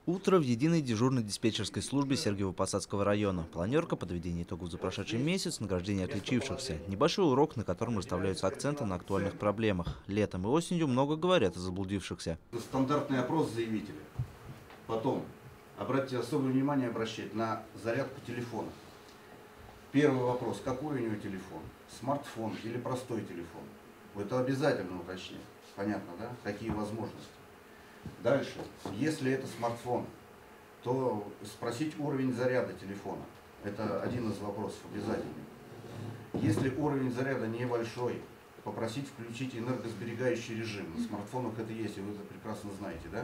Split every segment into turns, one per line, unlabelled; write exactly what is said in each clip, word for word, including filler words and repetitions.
Утро в единой дежурной диспетчерской службе Сергиево-Посадского района. Планерка, подведение итогов за прошедший месяц, награждение отличившихся. Небольшой урок, на котором расставляются акценты на актуальных проблемах. Летом и осенью много говорят о заблудившихся.
Стандартный опрос заявителя. Потом, обратите особое внимание обращать на зарядку телефона. Первый вопрос, какой у него телефон? Смартфон или простой телефон? Это обязательно уточнять. Понятно, да? Какие возможности? Дальше, если это смартфон, то спросить уровень заряда телефона. Это один из вопросов обязательный. Если уровень заряда небольшой, попросить включить энергосберегающий режим. На смартфонах это есть, и вы это прекрасно знаете, да?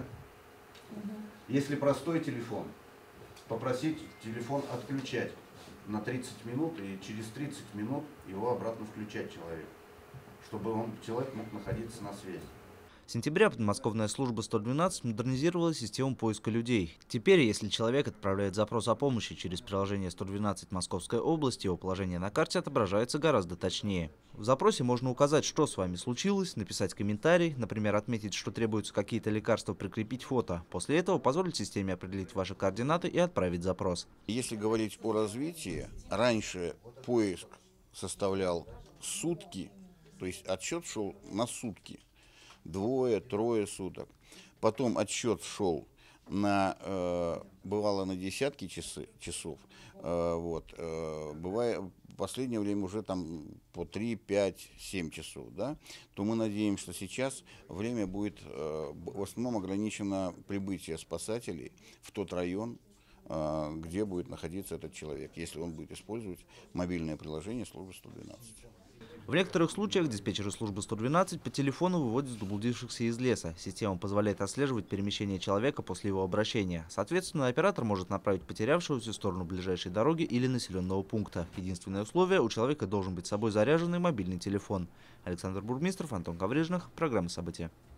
Если простой телефон, попросить телефон отключать на тридцать минут, и через тридцать минут его обратно включать человеку, чтобы он, человек мог находиться на связи.
С сентября подмосковная служба сто двенадцать модернизировала систему поиска людей. Теперь, если человек отправляет запрос о помощи через приложение сто двенадцать Московской области, его положение на карте отображается гораздо точнее. В запросе можно указать, что с вами случилось, написать комментарий, например, отметить, что требуются какие-то лекарства, прикрепить фото. После этого позволить системе определить ваши координаты и отправить запрос.
Если говорить о развитии, раньше поиск составлял сутки, то есть отсчет шел на сутки. Двое, трое суток. Потом отсчет шел на, э, бывало на десятки часы, часов. Э, вот, э, бывает, в последнее время уже там по три, пять, семь часов. Да? То мы надеемся, что сейчас время будет э, в основном ограничено прибытие спасателей в тот район, э, где будет находиться этот человек, если он будет использовать мобильное приложение службы сто двенадцать.
В некоторых случаях диспетчеры службы сто двенадцать по телефону выводят заблудившихся из леса. Система позволяет отслеживать перемещение человека после его обращения. Соответственно, оператор может направить потерявшегося в сторону ближайшей дороги или населенного пункта. Единственное условие – у человека должен быть с собой заряженный мобильный телефон. Александр Бурмистров, Антон Коврижных. Программа «События».